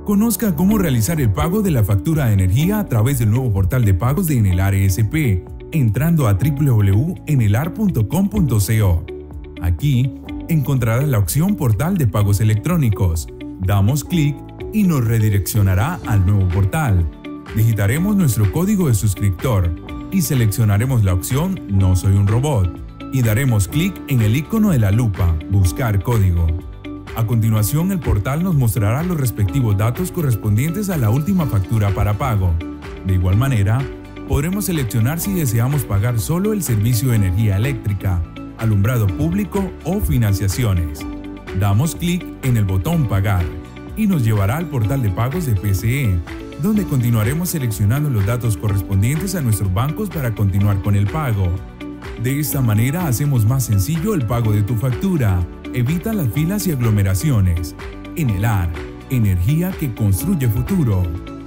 Conozca cómo realizar el pago de la factura de energía a través del nuevo portal de pagos de Enelar ESP, entrando a www.enelar.com.co. Aquí encontrará la opción Portal de Pagos Electrónicos. Damos clic y nos redireccionará al nuevo portal. Digitaremos nuestro código de suscriptor y seleccionaremos la opción No soy un robot y daremos clic en el icono de la lupa Buscar código. A continuación, el portal nos mostrará los respectivos datos correspondientes a la última factura para pago. De igual manera, podremos seleccionar si deseamos pagar solo el servicio de energía eléctrica, alumbrado público o financiaciones. Damos clic en el botón Pagar y nos llevará al portal de pagos de PCE, donde continuaremos seleccionando los datos correspondientes a nuestros bancos para continuar con el pago. De esta manera hacemos más sencillo el pago de tu factura, evita las filas y aglomeraciones. Enelar, energía que construye futuro.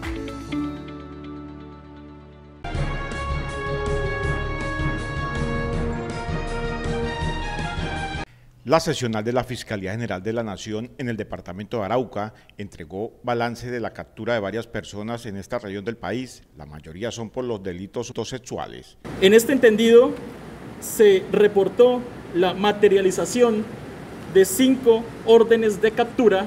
La seccional de la Fiscalía General de la Nación en el departamento de Arauca entregó balance de la captura de varias personas en esta región del país. La mayoría son por los delitos sexuales. En este entendido, se reportó la materialización de 5 órdenes de captura,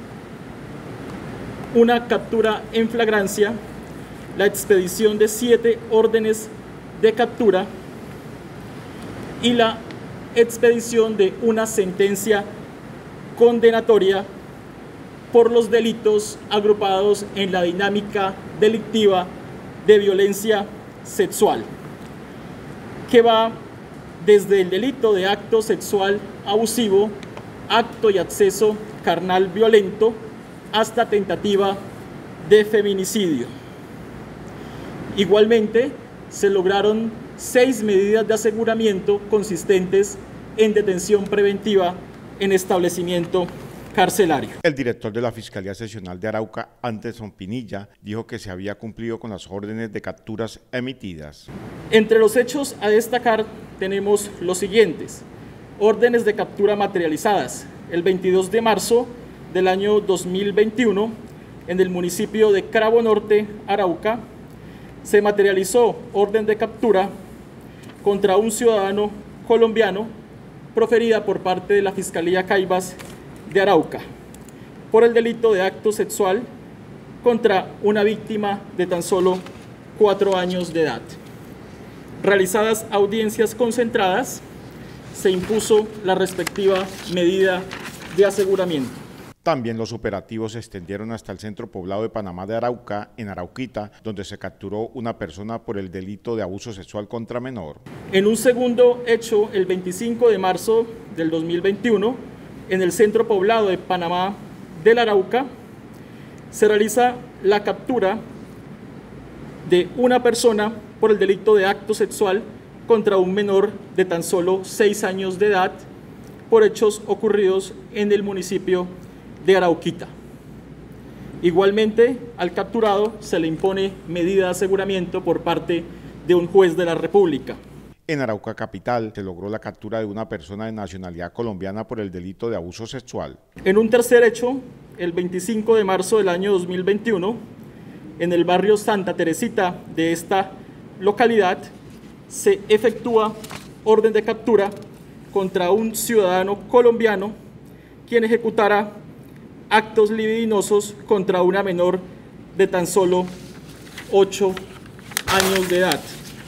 una captura en flagrancia, la expedición de 7 órdenes de captura y la expedición de una sentencia condenatoria por los delitos agrupados en la dinámica delictiva de violencia sexual, que va desde el delito de acto sexual abusivo, acto y acceso carnal violento, hasta tentativa de feminicidio. Igualmente, se lograron 6 medidas de aseguramiento consistentes en detención preventiva en establecimiento carcelario. El director de la Fiscalía Seccional de Arauca, Anderson Pinilla, dijo que se había cumplido con las órdenes de capturas emitidas. Entre los hechos a destacar tenemos los siguientes: órdenes de captura materializadas. El 22 de marzo del año 2021, en el municipio de Cravo Norte, Arauca, se materializó orden de captura contra un ciudadano colombiano proferida por parte de la Fiscalía Caivas de Arauca por el delito de acto sexual contra una víctima de tan solo 4 años de edad. Realizadas audiencias concentradas, se impuso la respectiva medida de aseguramiento. También los operativos se extendieron hasta el centro poblado de Panamá de Arauca, en Arauquita, donde se capturó una persona por el delito de abuso sexual contra menor. En un segundo hecho, el 25 de marzo del 2021, en el centro poblado de Panamá del Arauca, se realiza la captura de una persona por el delito de acto sexual contra un menor de tan solo 6 años de edad por hechos ocurridos en el municipio de Arauquita. Igualmente, al capturado se le impone medida de aseguramiento por parte de un juez de la República. En Arauca capital se logró la captura de una persona de nacionalidad colombiana por el delito de abuso sexual. En un tercer hecho, el 25 de marzo del año 2021, en el barrio Santa Teresita de esta localidad, se efectúa orden de captura contra un ciudadano colombiano quien ejecutara actos libidinosos contra una menor de tan solo 8 años de edad.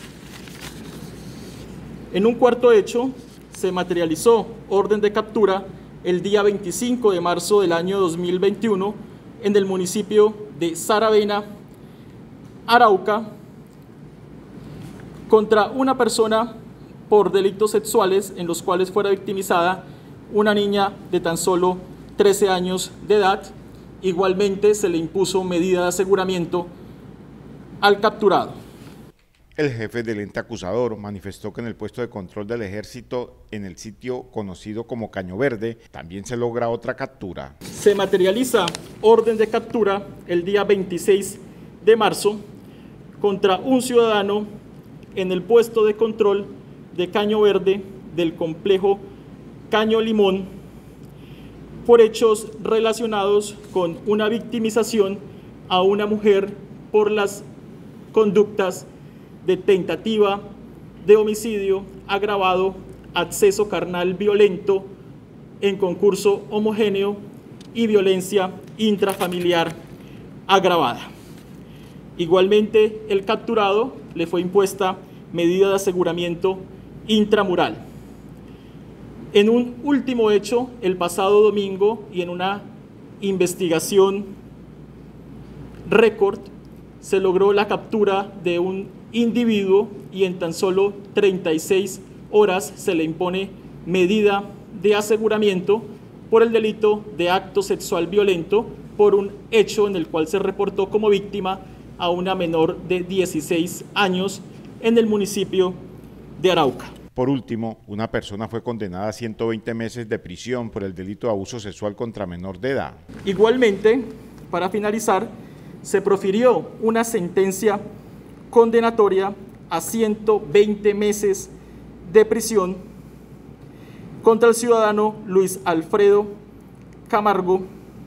En un cuarto hecho, se materializó orden de captura el día 25 de marzo del año 2021 en el municipio de Saravena, Arauca, contra una persona por delitos sexuales en los cuales fuera victimizada una niña de tan solo 13 años de edad. Igualmente se le impuso medida de aseguramiento al capturado. El jefe del ente acusador manifestó que en el puesto de control del ejército en el sitio conocido como Caño Verde también se logra otra captura. Se materializa orden de captura el día 26 de marzo contra un ciudadano en el puesto de control de Caño Verde del complejo Caño Limón, por hechos relacionados con una victimización a una mujer por las conductas de tentativa de homicidio agravado, acceso carnal violento en concurso homogéneo y violencia intrafamiliar agravada. Igualmente, el capturado le fue impuesta medida de aseguramiento intramural. En un último hecho, el pasado domingo, y en una investigación récord, se logró la captura de un individuo y en tan solo 36 horas se le impone medida de aseguramiento por el delito de acto sexual violento por un hecho en el cual se reportó como víctima a una menor de 16 años en el municipio de Arauca. Por último, una persona fue condenada a 120 meses de prisión por el delito de abuso sexual contra menor de edad. Igualmente, para finalizar, se profirió una sentencia condenatoria a 120 meses de prisión contra el ciudadano Luis Alfredo Camargo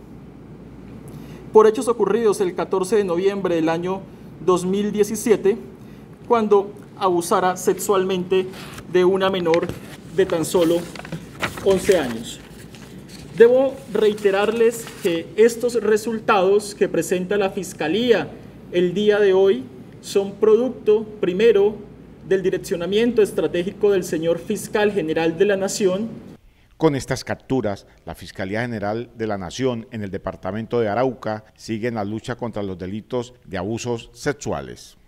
por hechos ocurridos el 14 de noviembre del año 2017, cuando abusara sexualmente de una menor de tan solo 11 años. Debo reiterarles que estos resultados que presenta la Fiscalía el día de hoy son producto, primero, del direccionamiento estratégico del señor Fiscal General de la Nación. Con estas capturas, la Fiscalía General de la Nación en el departamento de Arauca sigue en la lucha contra los delitos de abusos sexuales.